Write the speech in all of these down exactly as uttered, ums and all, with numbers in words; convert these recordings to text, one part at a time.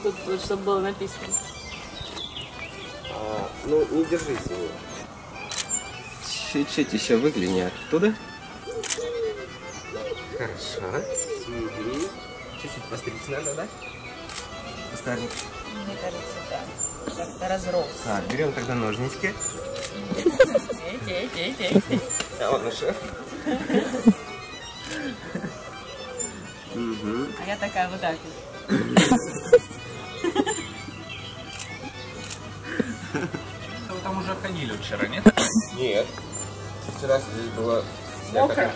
Тут, вот, чтобы было написано. А, ну, не держите его. Чуть-чуть еще выгляни оттуда. Хорошо. Угу. Чуть-чуть постричь надо, да? Кустарник. Мне кажется, да. Как-то разрос. Так, берем тогда ножнички. Эй, эй, эй, эй. А он и шеф. А я такая вот так вот. Вы там уже ходили вчера, нет? Нет. Вчера здесь было... Мокро.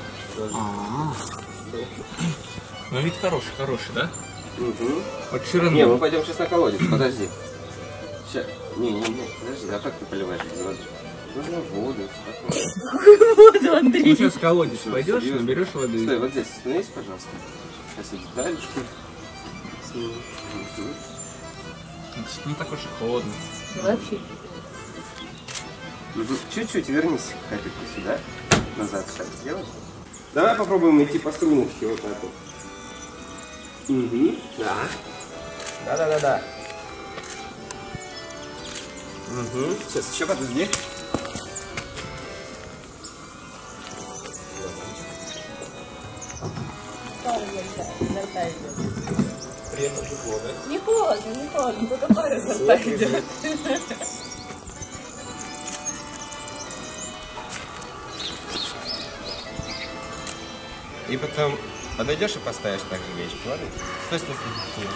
Ну вид хороший, хороший, да? Угу. Вот вчера... Не, мы пойдем сейчас на колодец, подожди. Сейчас. Не, не, не, подожди, а как ты поливаешь воду? Нужно воду. Воду, Андрей. Ну сейчас в колодец пойдешь, наберешь воды. Стой, вот здесь остановись, пожалуйста. Сейчас эти дальше. Не так уж и холодно. Вообще. Чуть-чуть вернись капельку сюда. Назад шаг сделай. Давай попробуем идти по струночке вот так вот. Угу. Да. Да-да-да-да. Угу. Сейчас еще подожди. Приятно тепло, да? Не холодно, не холодно, только пара изо рта идет. И потом подойдешь и поставишь так же вещи, ладно? Стой, стой, стой.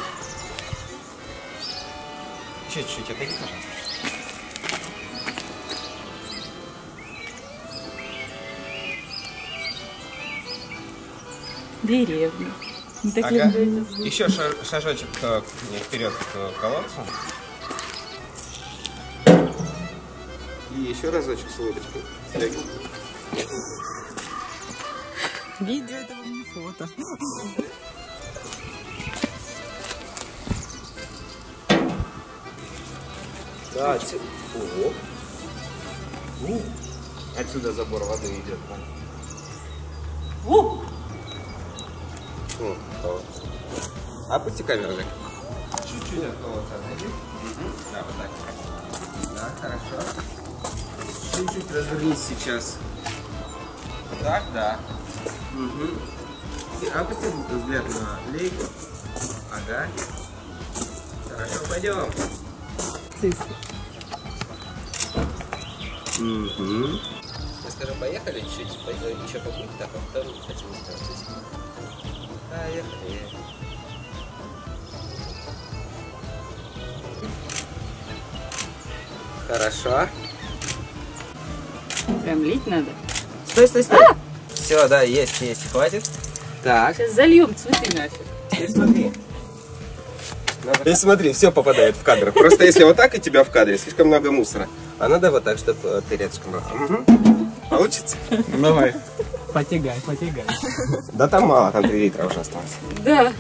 Чуть-чуть отойди, пожалуйста. Деревня. Не так Ага. люблю это. Еще шаг, шажочек э, вперед к колодцу. И еще разочек с улыбочкой. Видео это вам не фото. Да, отсюда. Ого. У. Отсюда забор воды идет. У! О, колодец. Опусти камеру, Жек. Чуть-чуть от колодца отойди. Угу. Да, вот так. Да, хорошо. Чуть-чуть развернись сейчас. Так, да. Угу. И опусти взгляд на лейку. Ага. Хорошо, пойдем. Цифры. Угу. Мы скажем, поехали чуть-чуть, пойдем еще побудь, так, а потом хотим сделать. Поехали. Хорошо. Прям лить надо. Стой, стой, стой. А! Все, да, есть, есть, хватит. Так. Сейчас зальем цветы нафиг. Теперь смотри. Надо... И смотри, все попадает в кадр. Просто если вот так и тебя в кадре, слишком много мусора. А надо вот так, чтобы ты рядышком был. Угу. Получится? Давай. Потягай, потягай. Да там мало, там три литра уже осталось. Да.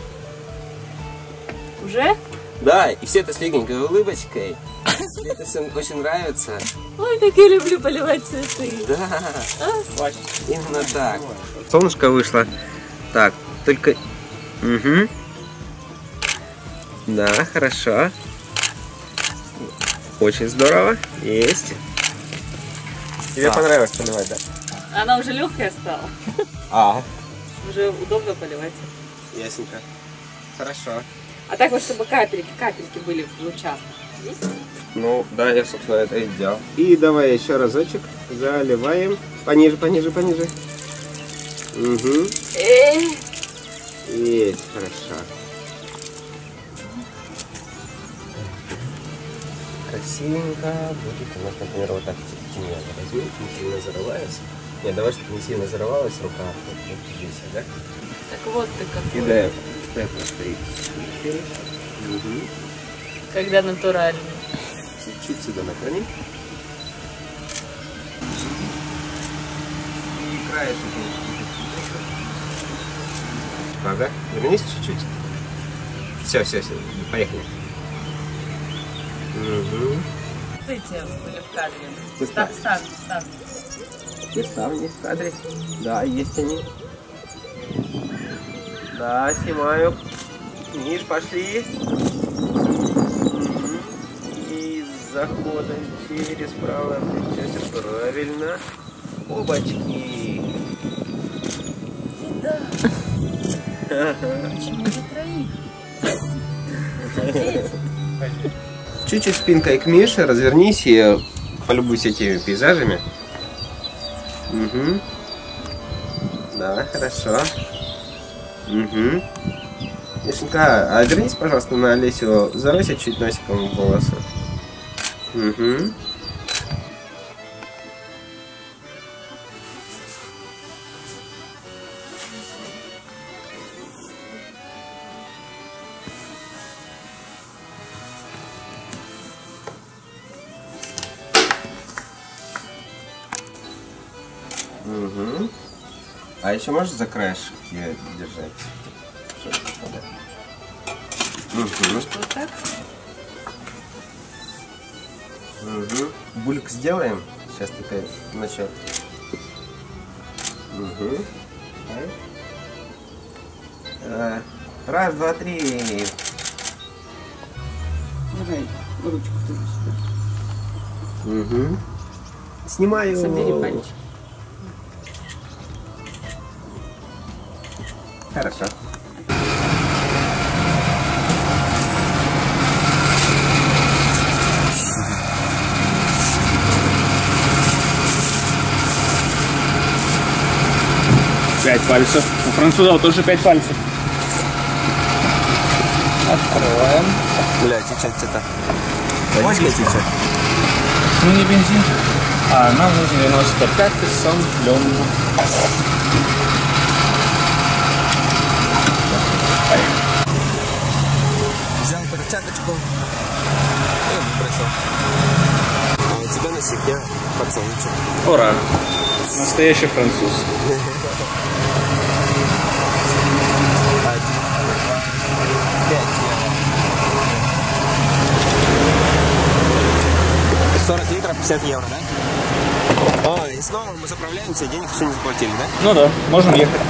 Уже? Да, и все это с легенькой улыбочкой. Мне это все очень нравится. Ой, как я люблю поливать цветы. Да, А? именно так. Солнышко вышло. Так, только... Угу. Да, хорошо. Очень здорово. Есть. Тебе а. понравилось поливать, да? Она уже легкая стала. А. Уже удобно поливать. Ясненько. Хорошо. А так вот, чтобы капельки, капельки были в лучах. Есть? Ну, да, я, собственно, это и сделал. И давай еще разочек заливаем. Пониже, пониже, пониже. Угу. Эй. Есть, хорошо. Красивенько будет у нас, например, вот так темнее. Возьми, не сильно зарываясь. Нет, давай, чтобы не сильно зарывалась рука. Вот, вот здесь, да? Так вот ты какой. Кидаем. Пеппа стоит. Угу. Когда натуральный. Чуть-чуть сюда наклони. И краешек. Ага, вернись чуть-чуть. Все, все, все, поехали. Угу. Эти были в кадре. Ты Ставь, ставь, ставь. Где ставни в кадре? Да, есть они. Да, снимаю. Миш, пошли. заходом через правое плечо. Правильно. Опачки. Да. Почему же троих? Чуть-чуть спинкой к Мише, развернись и полюбуйся этими пейзажами. Угу. Да, хорошо. Угу. Мишенька, а вернись, пожалуйста, на Олесю, заройся чуть носиком в волосы. Угу. Угу. А еще можешь за краешек держать? Угу. Вот так? Угу. Бульк сделаем. Сейчас такая насчет. Угу. А, раз, два, три. Давай ручку тоже сюда. Угу. Снимаю. Собери пальчик. Хорошо. Пять пальцев. У французов тоже пять пальцев. Открываем. Бля, течет что-то. Водичка течет. Ну не бензин. А нам нужно девяносто пять сам лём. Взял перчаточку и выбросил. А у тебя на щеке поцелуйчик. Ура! Настоящий француз. сорок литров, пятьдесят евро, да? О, и снова мы заправляемся, денег еще не заплатили, да? Ну да, можем ехать.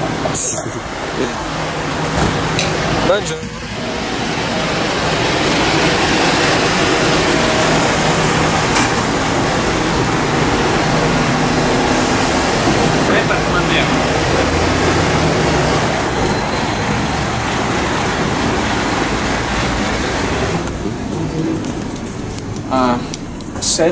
Бонжур. А, сет.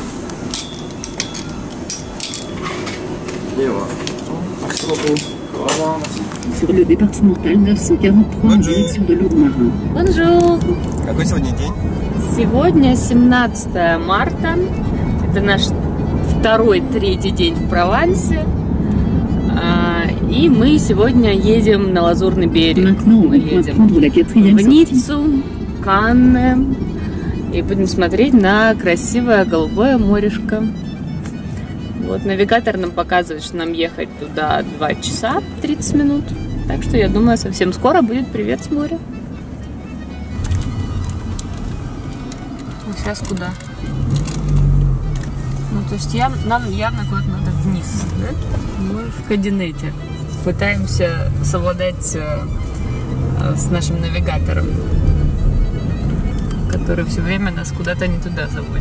Sur le départemental neuf cent quarante-trois en direction de Lourmarin. Бонжур! Какой сегодня день? Сегодня семнадцатое марта. Это наш второй, третий день в Провансе. А, И мы сегодня едем на Лазурный берег. Maintenant, Мы on va едем prendre la quatrième в sortie. Ниццу, Канне. И будем смотреть на красивое голубое морешко. Вот навигатор нам показывает, что нам ехать туда два часа тридцать минут. Так что я думаю, совсем скоро будет привет с моря. Ну, сейчас куда? Ну, то есть я, нам явно куда-то надо вниз, да? Мы в кабинете пытаемся совладать э, с нашим навигатором, который все время нас куда-то не туда заводит.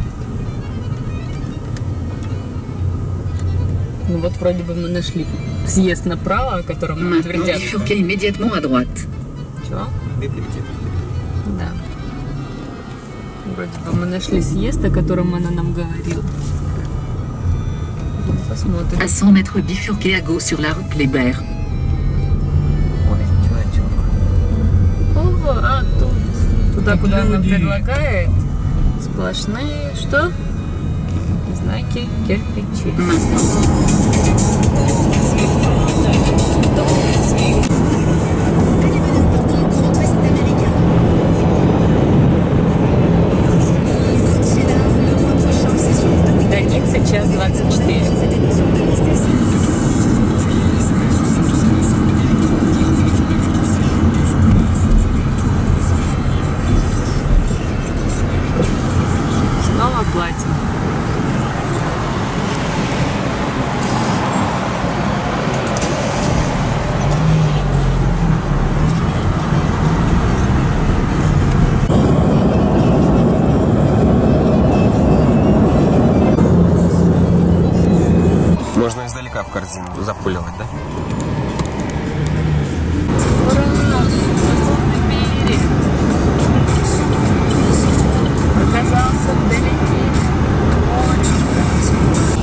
Ну вот вроде бы мы нашли съезд направо, о котором нам Maintenant, твердят. bifurquez immédiatement à droite. Чего? Да. Вроде бы мы нашли съезд, о котором она нам говорила. Посмотрим. À cent mètres, bifurquez à gauche sur la route Kléber. Ой, чувачок. Ого, а тут туда, куда она предлагает, сплошные что? Знаки кирпичей. До Ниццы час двадцать четыре. Снова платим. корзину запуливать, да? Ура! Лазурный берег! Оказался вдалеке. Очень красиво.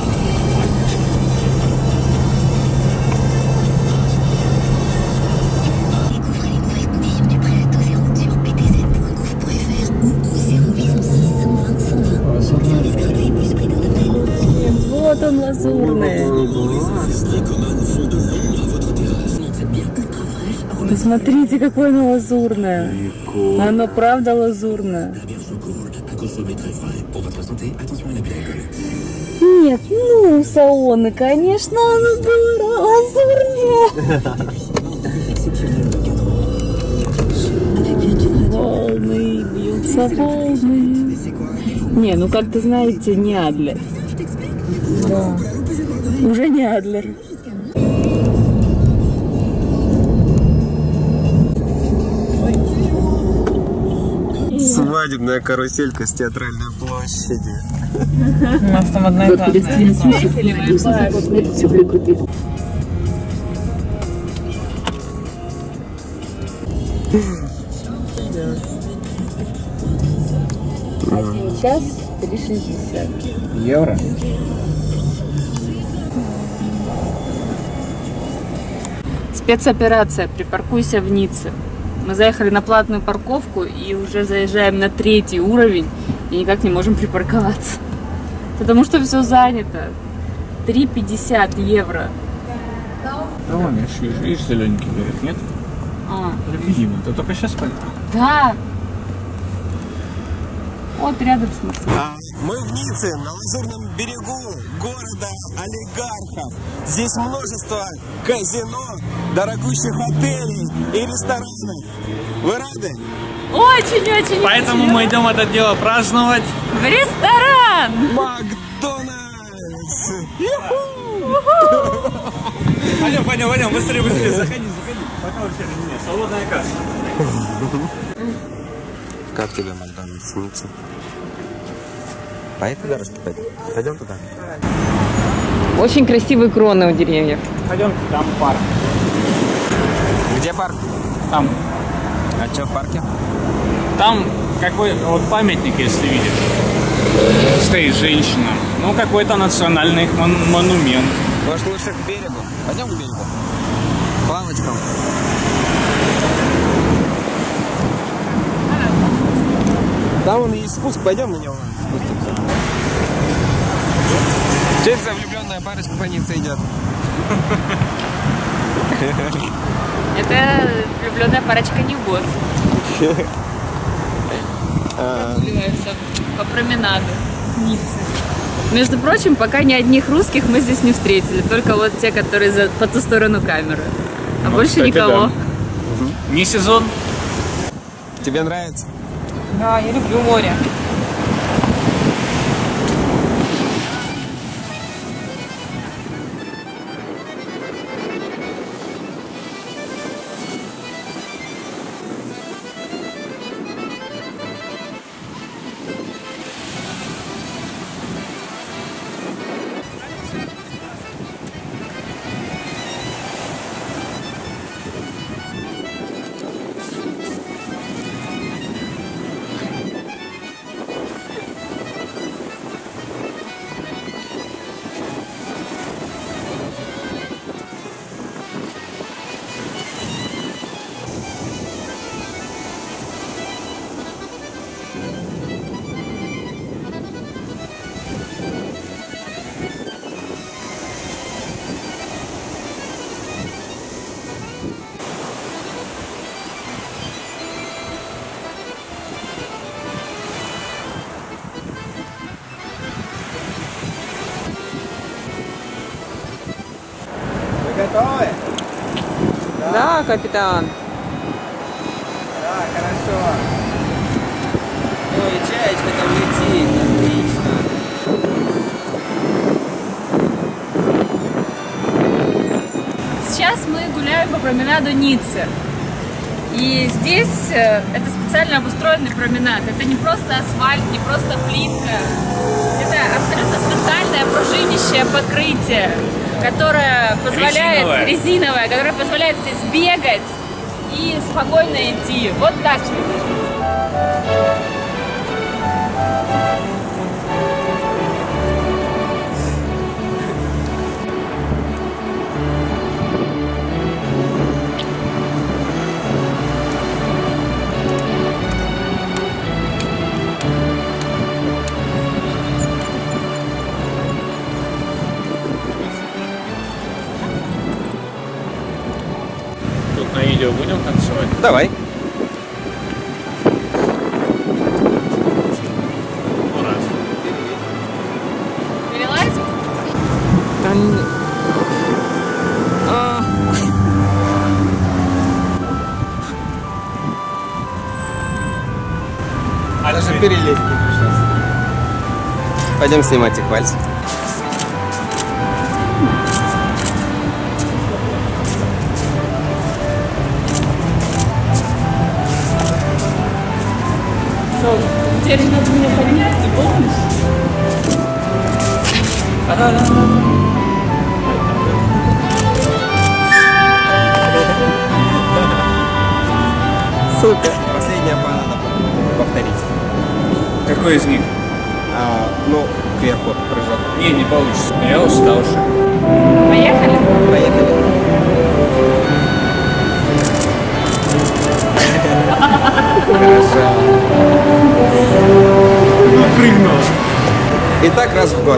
Вот он, лазурный. Посмотрите, какое оно лазурное. Оно правда лазурное. Нет, ну, салоны, конечно, оно было лазурнее. Волны, бьются волны. Не, ну как-то, знаете, не Адлер. Да. Уже не Адлер. Свадебная каруселька с театральной площади. У нас там одноэтажная. Один час три шестьдесят. Евро? Спецоперация «Припаркуйся в Ницце». Мы заехали на платную парковку и уже заезжаем на третий уровень и никак не можем припарковаться. Потому что все занято. три пятьдесят евро. Да вон, видишь, видишь, зелененький берег, нет? А. Видимо, ты только сейчас поехал. Да. Вот рядом с Ниццей. А, мы в Ницце, на Лазурном берегу города олигархов. Здесь множество казино, дорогущих отелей и ресторанов. Вы рады? Очень-очень. Поэтому мы идем это дело праздновать. В ресторан! Макдональдс! Пойдем, пойдем, пойдем, быстрее, быстрее, заходи, заходи. Пока вообще не свободная касса. Как тебе Макдональдс, Ницца? По этой дорожке пойдем? Пойдем туда. Очень красивые кроны у деревьев. Пойдем, там парк. Где парк? Там. А что в парке? Там какой вот памятник, если видишь, стоит женщина. Ну, какой-то национальный мон монумент. Может, лучше к берегу? Пойдем к берегу? К лавочкам. Там вон есть спуск, пойдем на него спустимся. Что это за влюбленная парочка по Ницце идет? Это влюбленная парочка не год. Прогуливаются по променаду Ниццы. Между прочим, пока ни одних русских мы здесь не встретили. Только вот те, которые за, по ту сторону камеры. А Ну, больше кстати, никого. да. Не сезон. Тебе нравится? Да, я люблю море. Готовы? Да, капитан. Да, хорошо. Ой, чаечка там летит, отлично. Сейчас мы гуляем по променаду Ниццы. И здесь это специально обустроенный променад. Это не просто асфальт, не просто плитка. Это абсолютно специальное пружинищее покрытие. которая позволяет, Резиновая. резиновая, которая позволяет здесь бегать и спокойно идти. Вот так же. Тут на видео будем танцевать? Давай. Раз. Перелазим? А Даже ты- перелезть не пришлось. Пойдем снимать их вальс. Теперь же надо меня поднять, ты помнишь? Супер. Последняя пара надо повторить. Какой из них? А, ну, кверху прыжок. Не, не получится. Я уставший. Поехали? Поехали. Хорошо. Прыгнул. И так раз в год.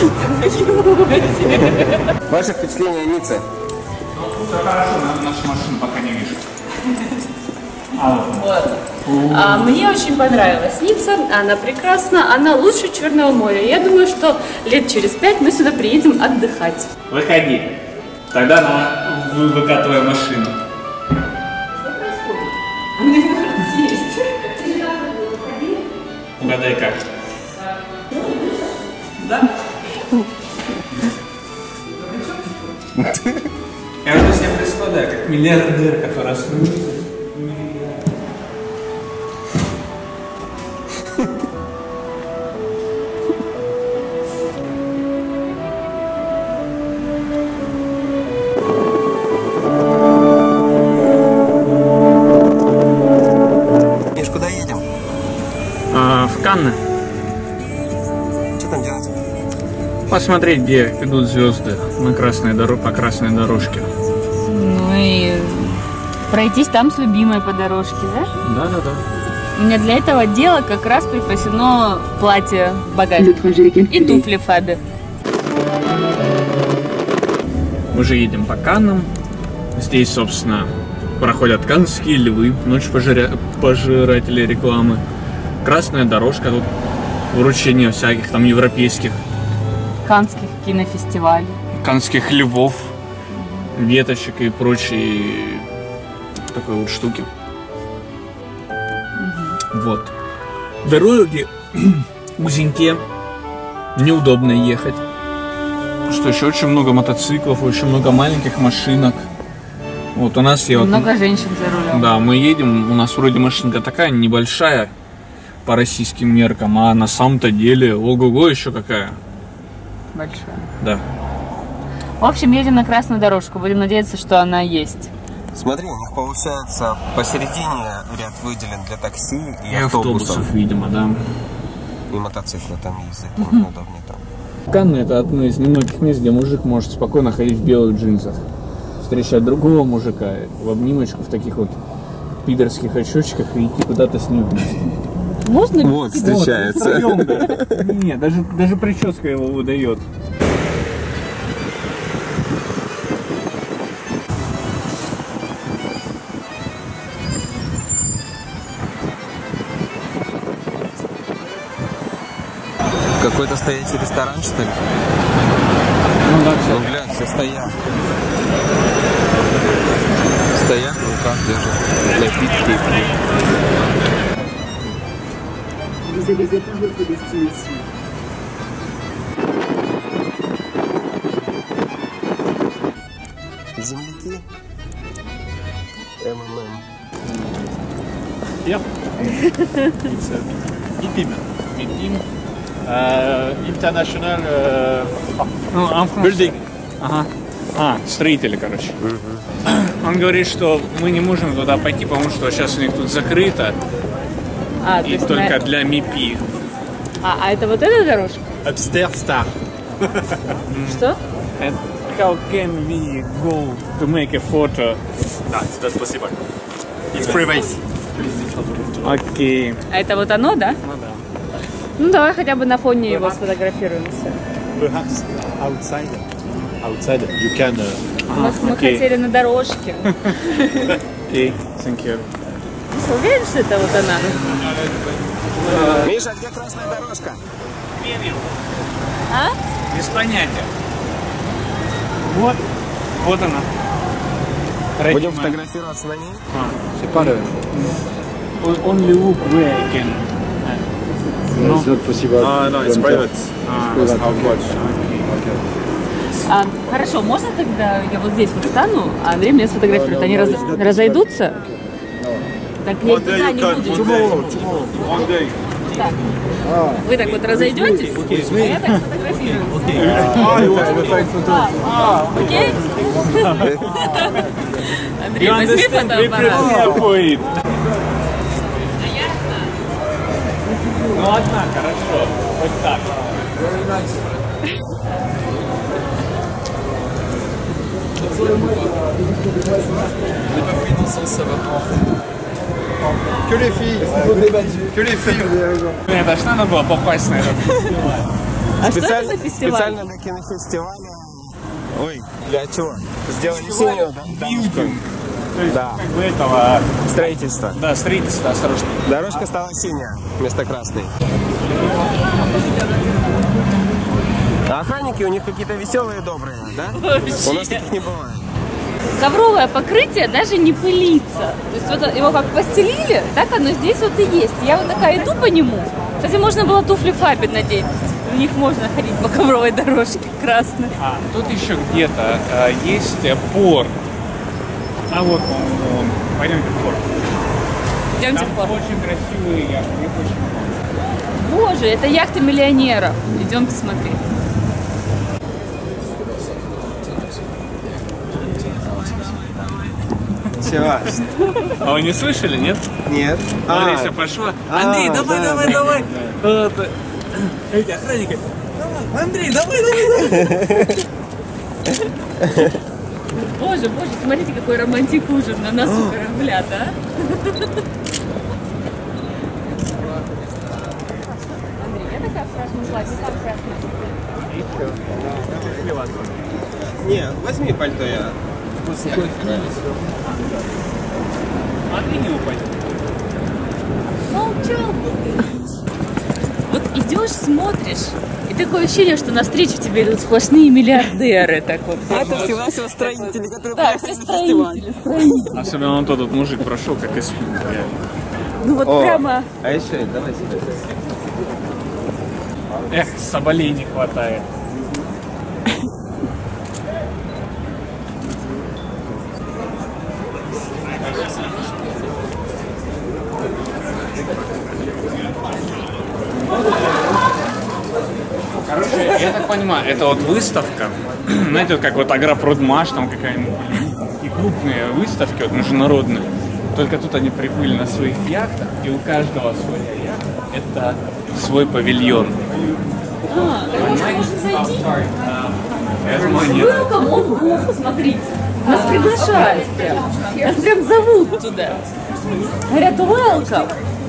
Ваше впечатление о Ницце? Все хорошо, нашу машину пока не вижу. А вот. А, мне очень понравилась Ницца, она прекрасна, она лучше Черного моря. Я думаю, что лет через пять мы сюда приедем отдыхать. Выходи. Тогда на вы- выкатывай машину. Угадай как. Да? Я уже себе представляю, как миллиардер, который растут. Миш, куда едем? А, в Канны. Что там делать? Посмотреть, где идут звезды на красной дорог, по красной дорожке. Ну и пройтись там с любимой по дорожке, да? Да, да, да. У меня для этого дела как раз припасено платье в Le багажник trajet est и calculé. туфли Фаби. Мы же едем по Каннам. Здесь, собственно, проходят каннские львы, ночь пожиря... пожирателей рекламы. Красная дорожка, тут вручение всяких там европейских Каннских кинофестивалей. каннских львов, веточек и прочие такой вот штуки. Вот. Дороги узенькие, неудобно ехать. Что еще очень много мотоциклов, очень много маленьких машинок. Вот у нас я вот, Много женщин за рулем. да, мы едем, у нас вроде машинка такая небольшая по российским меркам, а на самом-то деле ого-го еще какая. Большая. Да. В общем, едем на красную дорожку. Будем надеяться, что она есть. Смотри, у них получается посередине ряд выделен для такси и, И автобусов. автобусов, видимо, да. И мотоциклы там ездят, там удобнее там. Канны — это одно из немногих мест, где мужик может спокойно ходить в белых джинсах, встречать другого мужика в обнимочку в таких вот пидорских очочках и идти куда-то с ним вместе. Можно? Вот, встречается. Нет, даже, даже прическа его выдает. Какой-то стоячий ресторан, что ли? Ну да, Ну, глянь, все стоят. Стоят, в руках держат напитки. Vous avez atteint votre destination. Земляки. МММ. Yeah. It's uh, MIPIM. MIPIM. Uh, International uh, Ну, а в Building. Ага. А, строители, короче. Он говорит, что мы не можем туда пойти, потому что сейчас у них тут закрыто. А, то И есть только на- для МИПИ. А, а это вот эта дорожка? Upstairs Star. Что? And how can we go to make a photo? No, it's not possible. It's private. Окей. А это вот оно, да? Ну да. Ну давай хотя бы на фоне его сфотографируемся. Perhaps outside. Outside you can. Uh, Мы, мы окей. хотели на дорожке. Окей, thank you. Ты уверен, что это вот она? Миша, где красная дорожка? А? Без понятия. Вот. Вот она. Будем Родимая. фотографироваться на ней? c'est pas le. Only look where I can. It's not possible. Ah no, it's Don't private. А, Private. How much? А, хорошо, можно тогда я вот здесь вот встану, а Андрей меня сфотографирует? Они раз- разойдутся? Так я One day туда you не can. буду. Tomorrow, tomorrow. One day. Так. Вы так вот разойдетесь, а я так сфотографирую. Ah, you want to take photo? А, окей? Андрей, возьми фотоаппарат. for it. Ну одна, хорошо. Хоть так. Que les filles. Que les filles. Мне это ж надо было попасть на этот. А что это за фестиваль? Специально для кинофестиваля. Ой, для чего? Сделали синюю, да? То есть, Да. как бы этого. Строительство. Да, строительство, осторожно. Дорожка стала синяя вместо красной. А охранники у них какие-то веселые, добрые, да? У нас таких не бывает. Ковровое покрытие даже не пылится. То есть вот его как постелили, так оно здесь вот и есть. Я вот такая иду по нему. Кстати, можно было туфли Фаби надеть. В них можно ходить по ковровой дорожке красной. А, тут еще где-то э, есть э, порт. А вот он, он. Пойдемте в порт. Идемте Там в порт. очень красивые яхты. Их очень много. Боже, это яхта миллионеров. Идемте смотреть. Чего? А вы не слышали, нет? Нет. Олеся пошла. Андрей, давай, давай, давай. Вот. Эти охранники. Андрей, давай, давай, давай. Боже, боже, смотрите, какой романтик ужин на носу корабля, да? Андрей, я такая в красном платье, там красный. Не, возьми пальто я. Смотри, не упадет. Молчал бы ты. Вот идешь, смотришь, и такое ощущение, что навстречу тебе идут сплошные миллиардеры. Так вот. Это всего-всего строители, которые Да, все строители, строители. Особенно он тот вот мужик прошел, как из фильма. Ну вот прямо. А еще, давай сюда. Эх, соболей не хватает. Короче, я так понимаю, это вот выставка, знаете, вот как вот Агропродмаш, там какая-нибудь, и крупные выставки, вот международные, только тут они приплыли на своих яхтах, и у каждого своя яхта, это свой павильон. А, так можно зайти. Я думаю, нет. Welcome on board, смотрите. Нас приглашают прям. Нас прям зовут туда. Говорят, welcome.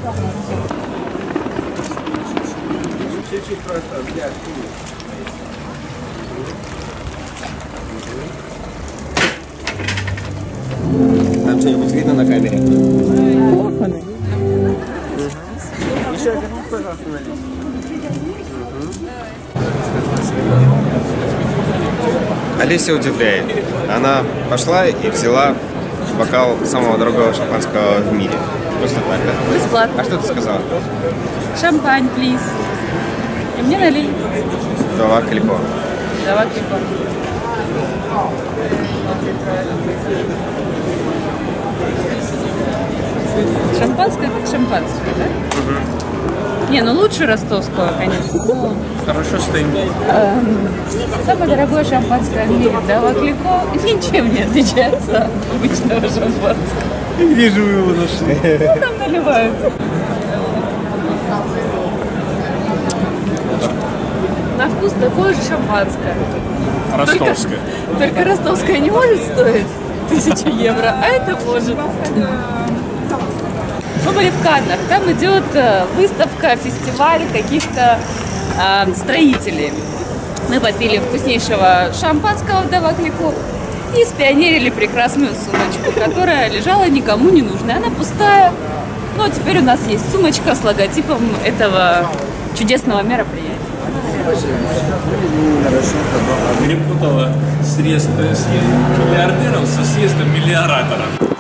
Там что-нибудь видно на камере? Олеся удивляет. Она пошла и взяла бокал самого дорогого шампанского в мире. Просто так, да? Бесплатно. А что ты сказала? Шампань, плиз. И мне налили. Два калико. Давай клипа. Шампанское как шампанское, да? Угу. Не, ну лучше ростовского, конечно. Ну, Хорошо стоим. эм, самое дорогое шампанское в мире, да, Ваклико, ничем не отличается от обычного шампанского. Где же вы его нашли? Ну, там наливают. На вкус такое же шампанское. Ростовское. Только, только ростовское не может стоить тысячу евро, а это может. Мы были в Каннах, там идет выставка, фестиваль каких-то э, строителей. Мы попили вкуснейшего шампанского в Ваклико и спионерили прекрасную сумочку, которая лежала никому не нужная. Она пустая, но теперь у нас есть сумочка с логотипом этого чудесного мероприятия. Перепутала съезд миллиардеров со съездом миллиораторов.